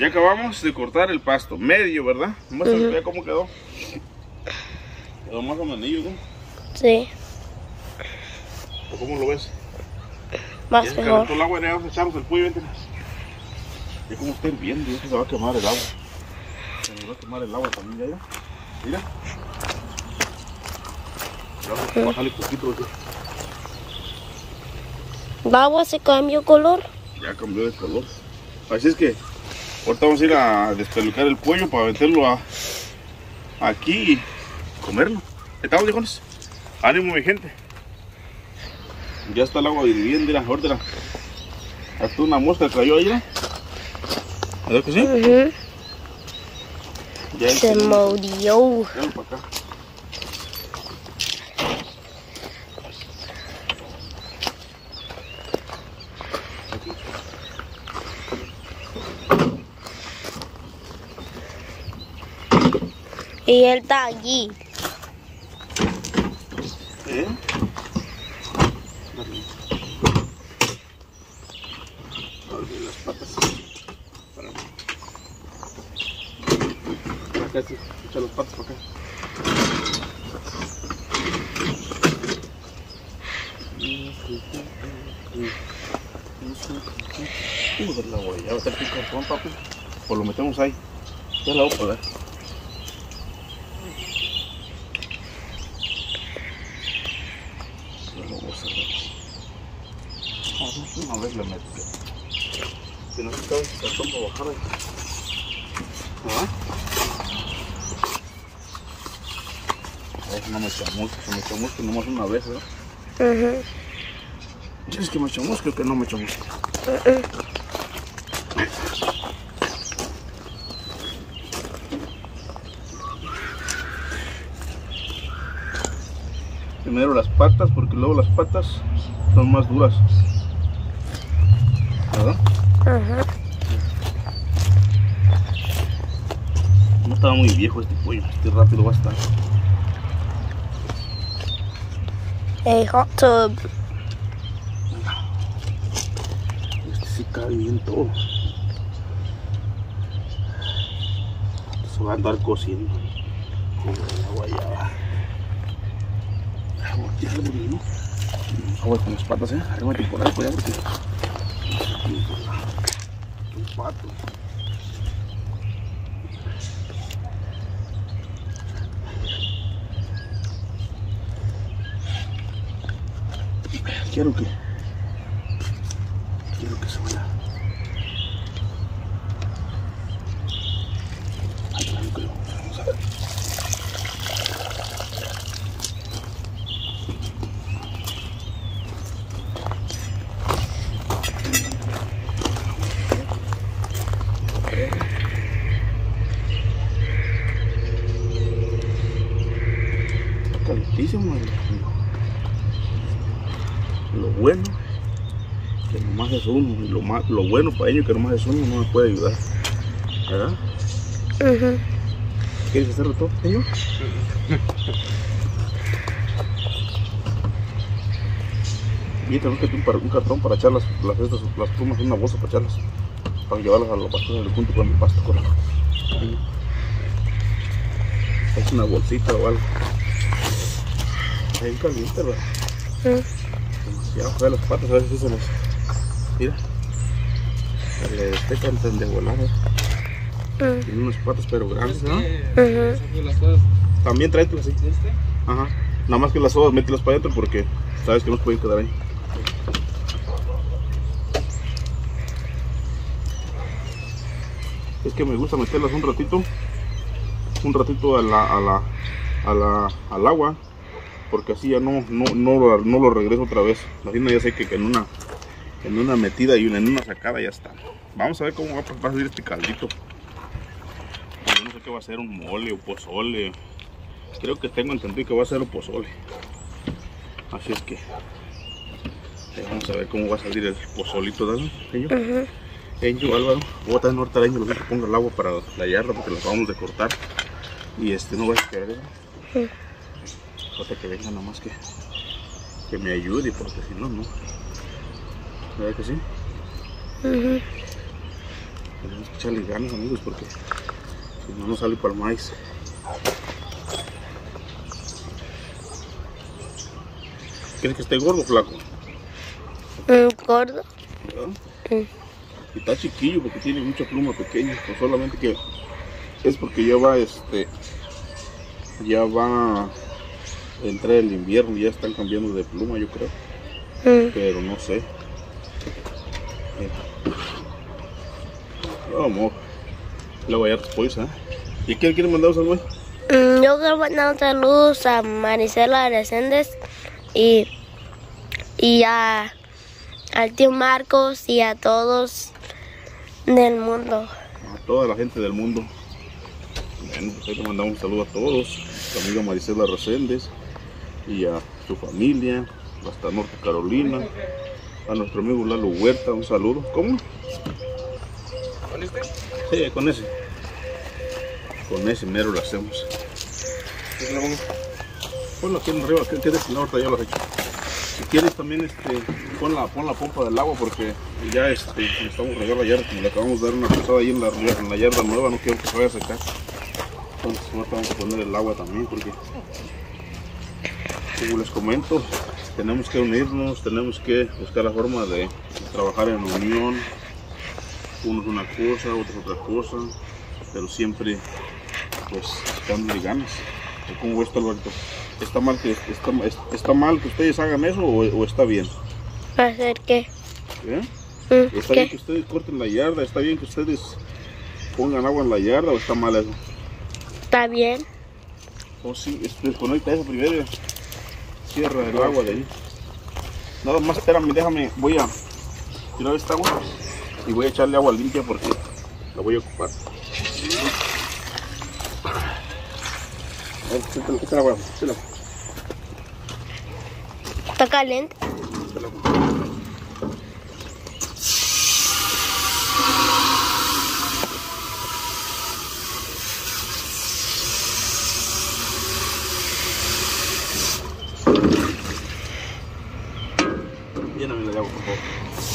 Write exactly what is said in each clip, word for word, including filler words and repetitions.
Ya acabamos de cortar el pasto, medio, ¿verdad? Muéstrame uh-huh. cómo quedó. Quedó más o menos, ¿no? Sí. ¿O cómo lo ves? Más ya mejor. Ya el agua, ya vamos a echarnos el pollo, vente. Ya como está hirviendo, ya se va a quemar el agua. Se me va a quemar el agua también, ya, ya. Mira. Vamos a bajarle poquito, ¿sí? ¿El agua se cambió color? Ya cambió de color. Así es que ahorita vamos a ir a despelucar el pollo para meterlo a aquí y comerlo. ¿Estamos, viejones? Ánimo, mi gente. Ya está el agua hirviendo, mira, ahorita hasta una mosca cayó ahí, ¿no? ¿Verdad que sí? Uh-huh. Ya se murió. Para acá. Y él está allí. ¿Eh? Dale las patas. Para acá, sí. Echa las patas para acá. Uh, la guayaba, está el picartón, papi. Pues lo metemos ahí. Ya la voy a poner. Una vez le meto. Si no se cae el cartón para bajar ahí. ¿Ah? A ver, no me chamusque, se me chamusque nomás una vez, ¿verdad? Uh-huh. ¿Es que me chamusque o que no me chamusque? Uh-uh. Primero las patas, porque luego las patas son más duras, ¿verdad? Ajá. No estaba muy viejo este pollo, este rápido va a estar. Hey, hot tub. Este sí cae bien todo. Se va a andar cociendo como la guayaba. Ya lo mismo. Vamos con las patas, eh. Arrímate por ahí, por allá, porque los patos. Quiero que quiero que se vaya. Vamos a ver. Calentísimo. Lo bueno que nomás es uno, y lo, más, lo bueno para ellos que nomás es uno, no me puede ayudar, ¿verdad? Uh-huh. ¿Quieres hacerlo todo, ellos? Y tenemos que tener un, un cartón para echar las, las, estas, las plumas en una bolsa para echarlas, para llevarlas a los pastores junto con el pasto. Con es una bolsita o algo. Ahí caliente, ¿verdad? Uh-huh. Demasiado fue las patas, a ver si se les... Mira. Se le destecan de volar, ¿eh? Uh-huh. Tiene unas patas pero grandes, ¿no? Uh-huh. También tráetelas, sí. Ajá. Nada más que las sodas, mételas para adentro porque sabes que no se pueden quedar ahí. Es que me gusta meterlas un ratito, un ratito a la, a la, a la, al agua, porque así ya no, no, no, no lo regreso otra vez. Así ya sé que en una, en una metida y una, en una sacada ya está. Vamos a ver cómo va a salir este caldito. Yo no sé qué va a ser, un mole o pozole. Creo que tengo entendido que va a ser un pozole. Así es que vamos a ver cómo va a salir el pozolito, ¿verdad? Ellos, Uh-huh. Enyo, Álvaro, voy a traer ahorita a Enyo, lo que ponga el agua para la yarda porque la acabamos de cortar. Y este no va a esperar, ¿verdad? Uh-huh. Falta que venga nada más que, que me ayude, porque si no, no. ¿Verdad que sí? Uh-huh. tenemos que echarle ganas, amigos, porque si no, no sale para el maíz. ¿Quieres que esté gordo o flaco? Mm, gordo. ¿Verdad? Mm. Y está chiquillo porque tiene mucha pluma pequeña, pues solamente que es porque ya va este ya va a entrar el invierno, ya están cambiando de pluma, yo creo. Mm. Pero no sé. Oh, amor. Luego ya después, ¿eh? ¿Y quién quiere mandar un saludo? Mm, yo quiero mandar un saludo a Marisela Reséndez y, y a, al tío Marcos y a todos del mundo. A toda la gente del mundo. Bueno, pues ahí le mandamos un saludo a todos. A su amiga Marisela Reséndez y a su familia, hasta Norte Carolina. A nuestro amigo Lalo Huerta, un saludo. ¿Cómo? ¿Con este? Sí, con ese. Con ese mero lo hacemos. ¿Qué le pongo? Ponlo aquí en arriba, que quede sin ahorita ya lo has hecho. Si quieres también este, pon la, pon la pompa del agua porque ya este, necesitamos regar la yarda, como le acabamos de dar una pasada ahí en la, en la yarda nueva, no quiero que se vaya a secar. Entonces ahorita vamos a poner el agua también porque, como les comento, tenemos que unirnos, tenemos que buscar la forma de trabajar en unión. Uno es una cosa, otro es otra cosa, pero siempre pues dándole ganas. ¿Cómo ves esto, Alberto? ¿Está mal que, está, está mal que ustedes hagan eso o, o está bien? ¿Hacer qué? ¿Eh? Mm, ¿Está bien ¿Qué? que ustedes corten la yarda? ¿Está bien que ustedes pongan agua en la yarda o está mal eso? ¿Está bien? Oh sí, desconecta eso primero. Cierra el agua de ahí. Nada más, espérame, déjame, voy a tirar esta agua y voy a echarle agua limpia porque la voy a ocupar. A ver, esta, esta la agua, esta la agua. ¿Está caliente? Esta la agua. Lléname de agua, por favor.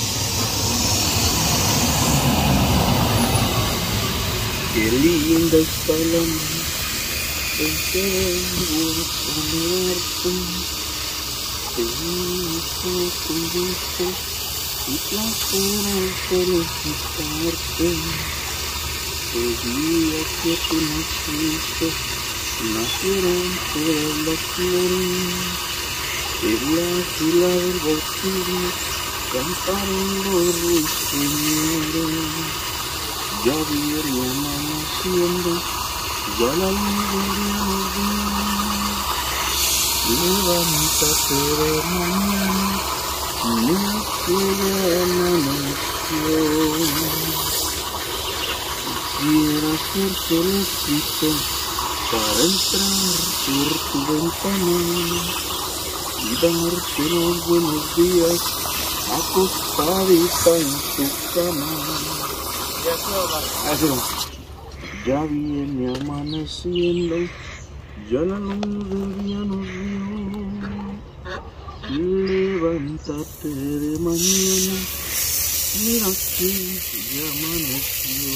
Qué linda está la noche en que vengo a ponerte. Te hice con gusto y placer al felicitarte. El día que tú naciste, nacieron todas las flores. Y la fila del bautismo cantaron los ruiseñores. Ya viene amaneciendo, ya la luz del día nos dio. Levántate de mañana, mira que ya amaneció. Quisiera ser solecito para entrar por tu ventana y darte los buenos días acostadita en tu cama. Ya viene amaneciendo, ya la luz del día nos dio. Levántate de mañana, mira que ya amaneció.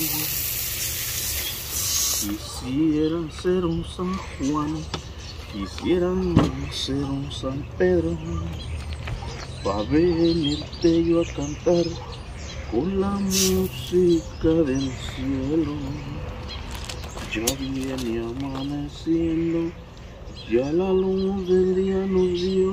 Quisiera ser un San Juan, quisiera ser un San Pedro, pa' venirte yo a cantar con la música del cielo. Ya viene amaneciendo, ya la luz del día nos dio.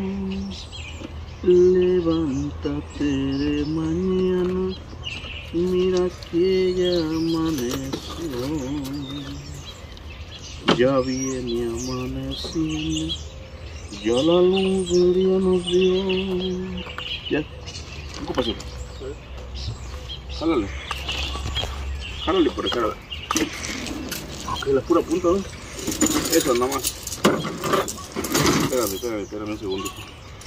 Levántate de mañana, mira que ya amaneció. Ya viene amaneciendo, ya la luz del día nos dio. Ya, un copacito. Jálale. Jálale por acá. Ok, la pura punta, ¿no? Esa nada más. Espérame, espérame, espérame un segundito.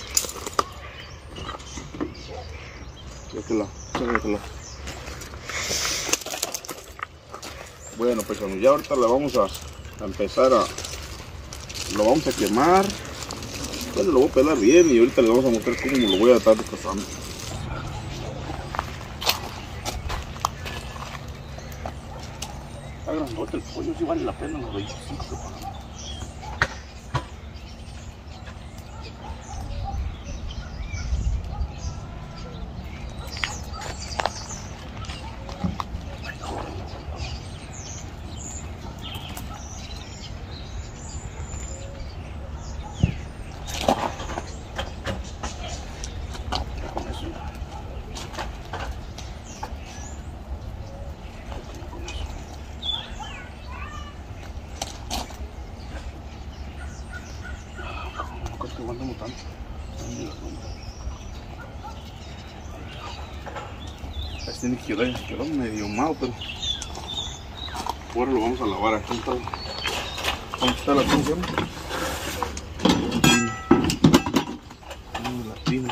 Déjala, déjala. Bueno, pues ya ahorita la vamos a, a empezar a... Lo vamos a quemar. Bueno, lo voy a pelar bien y ahorita les vamos a mostrar cómo lo voy a estar destazando. grandote el pollo, sí vale la pena los veinticinco que pagamos. Que aguantamos tanto. Este tiene que quedar, quedó medio malo, pero ahora lo vamos a lavar aquí. ¿Cómo está la función? La tina.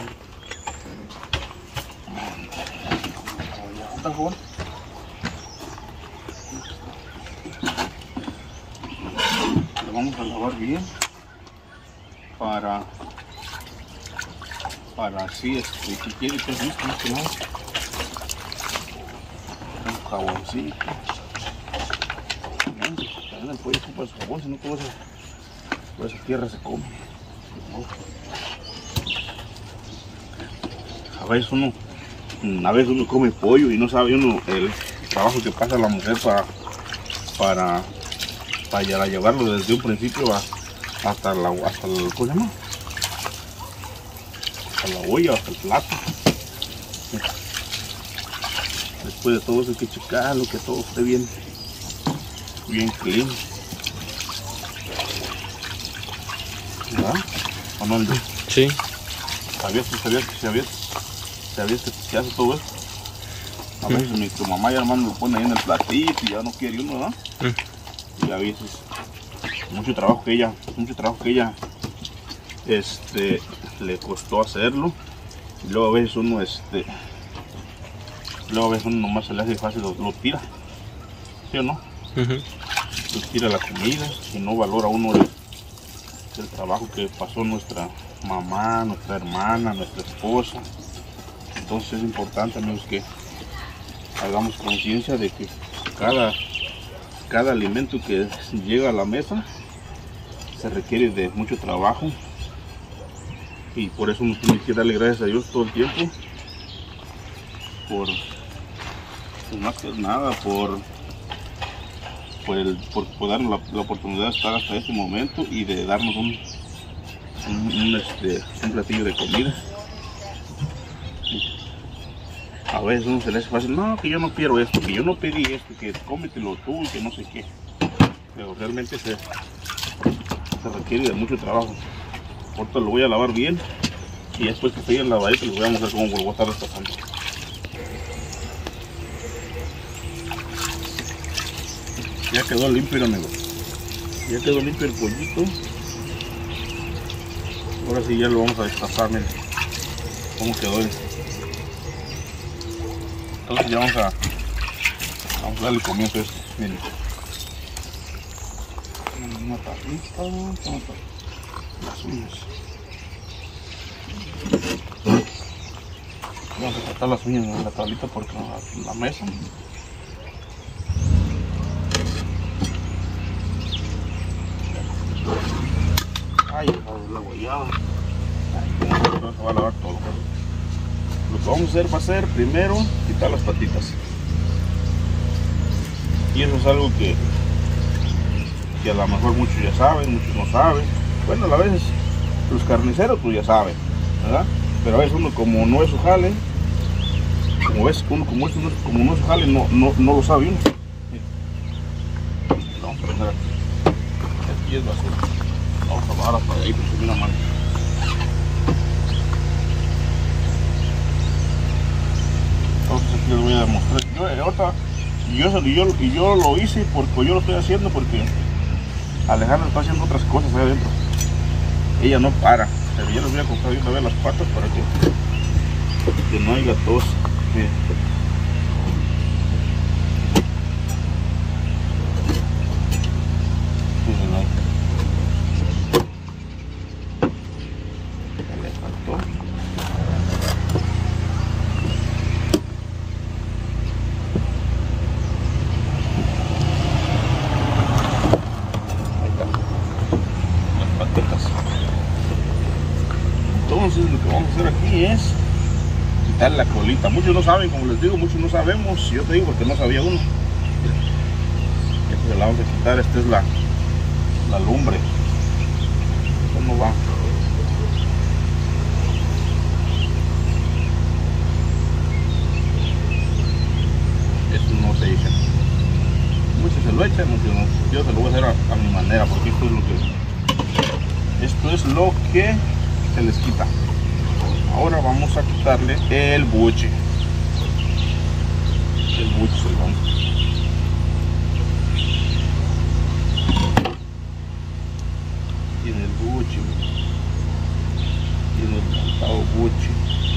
¿Está jugando? Lo vamos a lavar bien. Para, para así, este, si quiere que es listo, ¿no? Un jaboncito. También el pollo ocupa su jabón, si no toda esa, toda esa tierra se come. A veces uno, a veces uno come pollo y no sabe uno el trabajo que pasa la mujer para, para, para llevarlo desde un principio a hasta la hasta el, ¿cómo se llama? Hasta la olla, hasta el plato. Después de todo eso hay que checarlo, que todo esté bien bien clean, ¿verdad? ¿O no? Sí. ¿Sabías que sabías que sabías, sabías que se hace todo esto? A veces mm. mi tu mamá y hermano lo pone ahí en el platito y ya no quiere uno, ¿verdad? Mm. Y a veces mucho trabajo que ella, mucho trabajo que ella este, le costó hacerlo. Y luego a veces uno este luego a veces uno nomás se le hace fácil, lo, lo tira, ¿sí o no? Uh-huh. Lo tira la comida y no valora uno el, el trabajo que pasó nuestra mamá, nuestra hermana, nuestra esposa. Entonces es importante, amigos, que hagamos conciencia de que cada cada alimento que llega a la mesa se requiere de mucho trabajo, y por eso uno tiene que darle gracias a Dios todo el tiempo por, pues más que nada por por, el, por, por darnos la, la oportunidad de estar hasta este momento y de darnos un, un, un, este, un platillo de comida. A veces uno se le hace fácil, no, que yo no quiero esto, que yo no pedí esto, que cómetelo tú y que no sé qué. Pero realmente se, se requiere de mucho trabajo. Ahorita lo voy a lavar bien y después que esté en lavadito les voy a mostrar cómo lo voy a estar destapando. Ya quedó limpio, amigos. Ya quedó limpio el pollito. Ahora sí ya lo vamos a destapar, miren cómo quedó el. Entonces ya vamos a, vamos a darle comienzo a esto, miren. Una tablita, vamos a las uñas. Vamos a cortar las uñas en la tablita porque la, la mesa. Ay, la guayaba. Ay, se va a lavar todo. Lo que vamos a hacer va a ser primero quitar las patitas, y eso es algo que, que a lo mejor muchos ya saben, muchos no saben. Bueno, a veces los carniceros pues ya saben, ¿verdad? Pero a veces uno, como no es su jale, como ves, uno como, es, como no es su jale, no, no, no lo sabe uno. Vamos a prender aquí, aquí es basura. Vamos a bajar hasta ahí porque mira mal. Entonces aquí les voy a demostrar. Yo, ahorita, y yo, y, yo, y yo lo hice porque yo lo estoy haciendo porque Alejandra está haciendo otras cosas ahí adentro. Ella no para. Pero yo les voy a comprar de una vez las patas para que, que no haya tos. Miren. Miren ahí. Ya le faltó. entonces lo que vamos a hacer aquí es quitar la colita. Muchos no saben, como les digo, muchos no sabemos. Yo te digo porque no sabía uno. Este se la vamos a quitar. Esta es la, la lumbre. ¿Cómo va? Eso no se echa. Muchos se lo echan, muchos no. Yo se lo voy a hacer a, a mi manera, porque esto es lo que esto es lo que se les quita. Ahora vamos a quitarle el buche. El buche se lo vamos. Tiene el buche. Tiene el montado buche.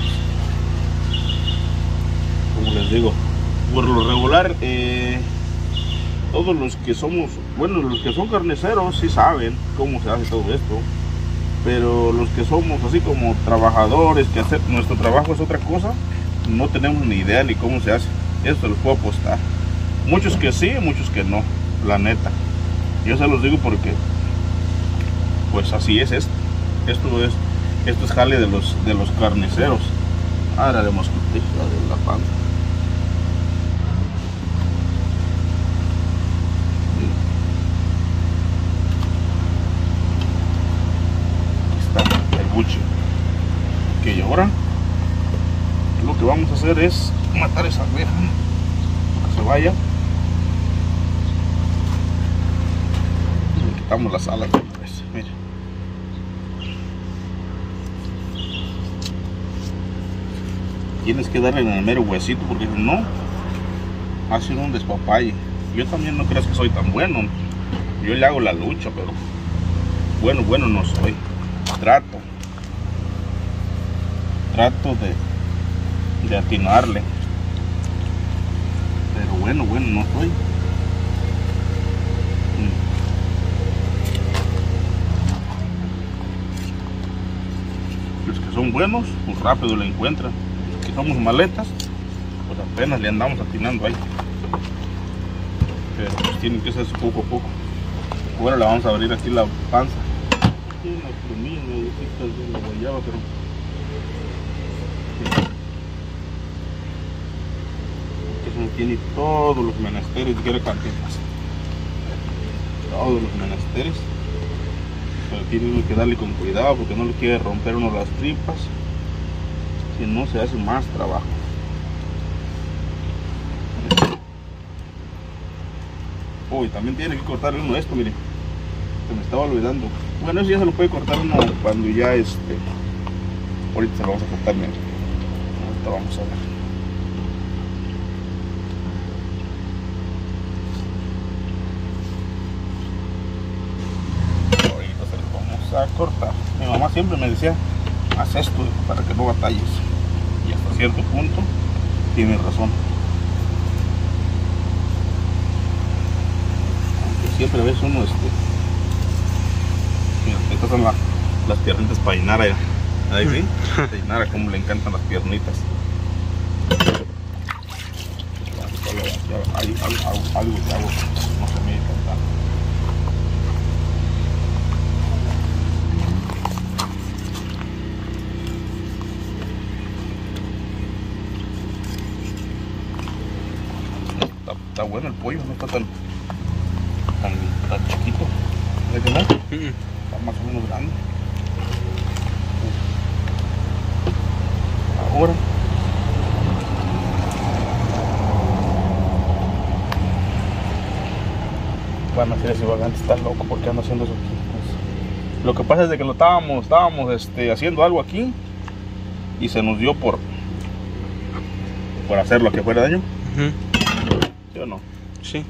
Como les digo, por lo regular, eh, todos los que somos, bueno, los que son carniceros sí saben cómo se hace todo esto. Pero los que somos así como trabajadores, que hacer nuestro trabajo es otra cosa, no tenemos ni idea ni cómo se hace. Eso se los puedo apostar. Muchos que sí, muchos que no, la neta. Yo se los digo porque pues así es esto. Esto es, esto es jale de los de los carniceros. Ahora le mosquitita de la panza. Ok, y ahora lo que vamos a hacer es matar esa abeja, que se vaya. Y le quitamos las alas de una vez. Mira. Tienes que darle en el mero huesito, porque si no, hace un despapalle. Yo también no creas que soy tan bueno. Yo le hago la lucha, pero bueno, bueno no soy. Trato. Trato de, de atinarle, pero bueno, bueno, no soy. Los que son buenos, pues rápido le encuentran. Los que somos maletas, pues apenas le andamos atinando ahí. Pero pues tienen que ser poco a poco. Ahora le vamos a abrir aquí la panza. Tiene unas plumillas de la guayaba, pero eso tiene todos los menesteres, quiere cantitas, todos los menesteres, pero tiene uno que darle con cuidado porque no le quiere romper uno las tripas, si no se hace más trabajo. Oh, y también tiene que cortar uno esto, miren, se me estaba olvidando. Bueno, eso ya se lo puede cortar uno cuando ya este, ahorita se lo vamos a cortar, miren. Ahorita vamos a ver. Ahorita se lo vamos a cortar. Mi mamá siempre me decía, haz esto para que no batalles. Y hasta cierto punto tiene razón. Aunque siempre ves uno este. Mira, estas son la, las piernitas para Inara. Ahí sí, a Inara como le encantan las piernitas. Hay algo que hago, no se me encanta. Está, está bueno el pollo, no está tan tan, tan chiquito. ¿Ves que no? Está más o menos grande. Ahora van a hacer ese vagante, está loco porque anda haciendo eso aquí. Pues, lo que pasa es de que lo estábamos, estábamos este, haciendo algo aquí y se nos dio por por hacerlo que fuera daño. Uh-huh. ¿Sí o no? Sí.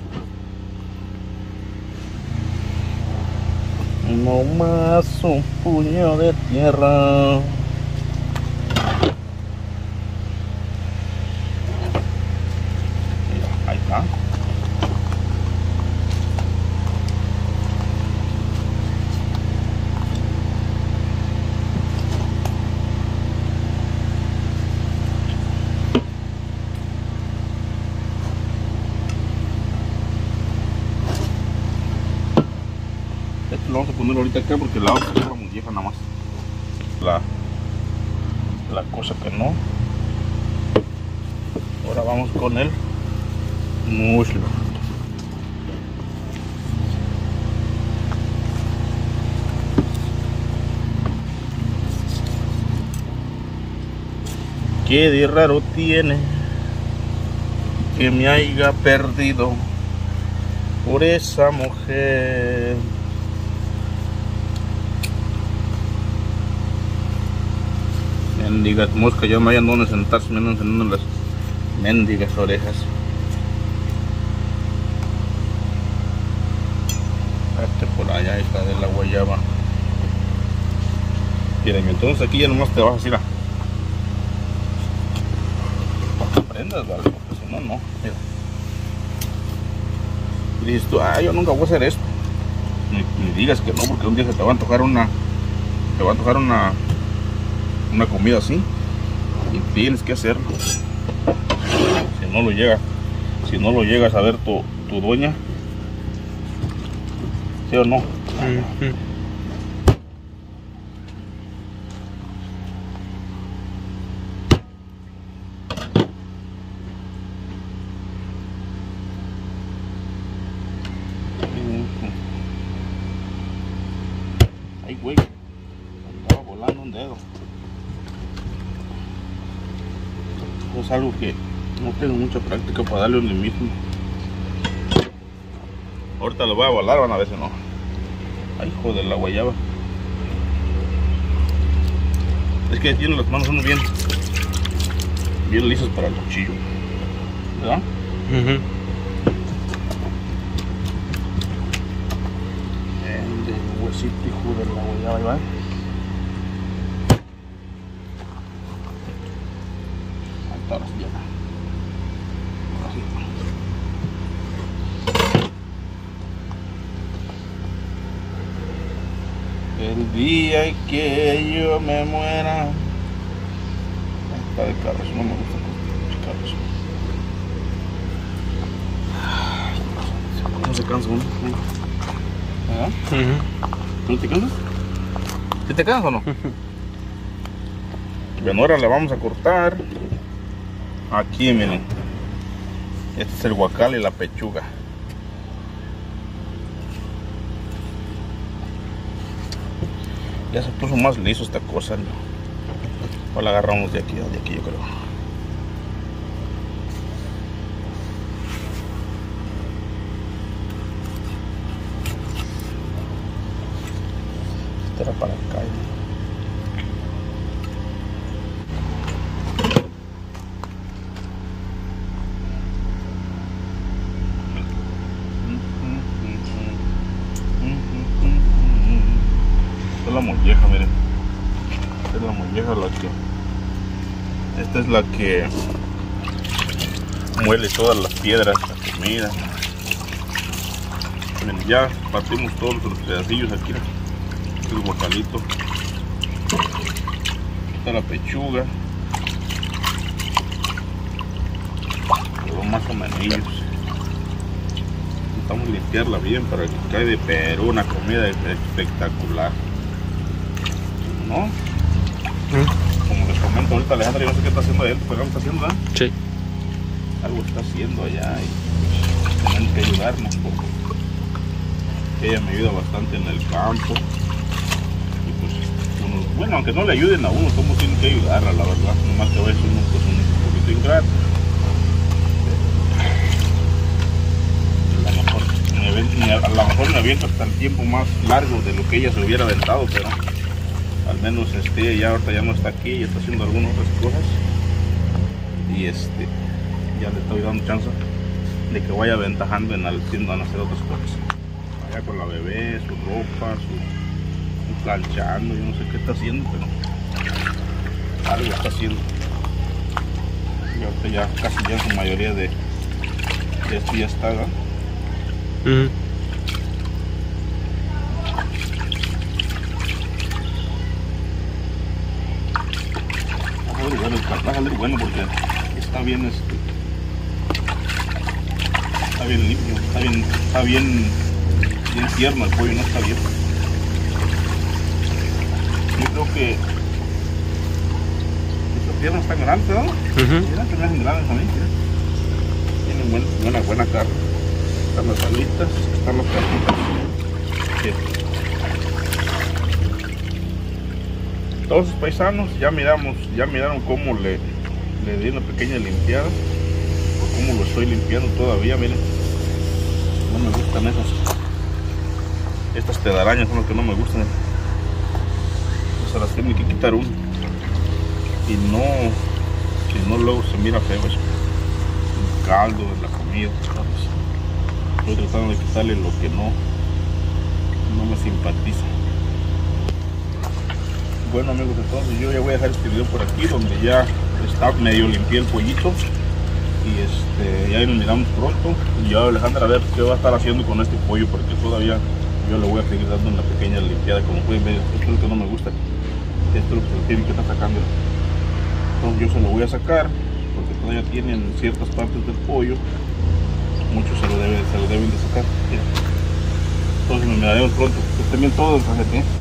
No más un puño de tierra. Mira, ahí está. Esto lo vamos a poner ahorita acá porque la otra está muy vieja nada más. La, la cosa que no. Ahora vamos con el muslo. Qué de raro tiene que me haya perdido por esa mujer. Mendigas moscas, ya no hayan donde sentarse, me andan encendiendo las mendigas orejas. Este por allá está de la guayaba. Miren, entonces aquí ya nomás te vas a decir, para que aprendas, ¿vale? Porque si no, no. Mira. Y dices tú, ah, yo nunca voy a hacer esto. Ni, ni digas que no, porque un día se te va a antojar una, te va a antojar una, una comida así. Y tienes que hacerlo. Si no lo llega, si no lo llegas a ver tu, tu dueña, ¿sí o no? Mm-hmm. Ay, güey, estaba volando un dedo. Es algo que no tengo mucha práctica para darle un mismo. Ahorita lo voy a volar, van a ver si no. Ay, hijo de la guayaba. Es que tiene las manos uno bien, bien lisas para el cuchillo, ¿verdad? Mm-hmm. El huesito, hijo de la guayaba, ahí va. Ahí está, ahora sí ya. Ahora sí. El día que yo me muera. Ahí está de carros, no me gusta los carros. ¿Cómo se cansa uno? ¿Verdad? Mm-hmm. ¿No te cansas? ¿Sí te cansas o no? Bueno, ahora le vamos a cortar aquí, miren. Este es el guacal y la pechuga. Ya se puso más liso esta cosa, ¿no? O la agarramos de aquí, de aquí yo creo. Esta era para acá. Esta es la molleja, miren. Esta es la molleja, la que... Esta es la que muele todas las piedras, la comida. Miren, ya partimos todos los pedacillos aquí. El guacalito. Esta es la pechuga. Pero más o menos. Intentamos limpiarla bien para que quede, pero una comida espectacular, ¿no? Mm. Como les comento ahorita, Alejandra, yo no sé qué está haciendo allá, pero algo está haciendo, ¿eh? Sí. Algo está haciendo allá y pues, tenemos que ayudarnos porque ella me ayuda bastante en el campo. Y pues, uno, bueno, aunque no le ayuden a uno, todos tienen que ayudarla, la verdad. Nomás que a veces uno pues, un poquito ingrato. A lo mejor me aviento hasta el tiempo más largo de lo que ella se hubiera aventado, pero al menos este, ya ahorita ya no está aquí, ya está haciendo algunas otras cosas y este ya le estoy dando chance de que vaya aventajando en, al, en hacer otras cosas, allá con la bebé, su ropa, su, su planchando, yo no sé qué está haciendo, pero algo está haciendo. Y ahorita ya casi ya su mayoría de, de esto ya está, ¿verdad? Mm-hmm. Va a salir bueno porque está bien, este, está bien limpio, está bien, está bien, bien tierno el pollo, no está bien. Yo creo que piernas están grandes, ¿no? Ujú. Mira, se me hacen grandes a mí, mira. Tienen buen, buena, buena carne. Están las alitas, están las carnitas. Entonces, paisanos, ya miramos, ya miraron cómo le, le di una pequeña limpiada, o cómo lo estoy limpiando todavía. Miren, no me gustan esas, estas telarañas son las que no me gustan. Se las tiene que quitar uno, y no, si no luego se mira feo eso, el caldo, la comida, ¿sabes? Estoy tratando de quitarle lo que no, no me simpatiza. Bueno, amigos, entonces yo ya voy a dejar este video por aquí, donde ya está medio limpié el pollito, y este, ya nos miramos pronto. Y yo, Alejandra, a ver qué va a estar haciendo con este pollo, porque todavía yo le voy a seguir dando una pequeña limpiada. Como pueden ver, esto es lo que no me gusta, esto es lo que se tiene que estar sacando. Entonces yo se lo voy a sacar, porque todavía tienen ciertas partes del pollo, muchos se lo deben, se lo deben de sacar. Mira. Entonces nos miraremos pronto. Que estén bien todos, gente.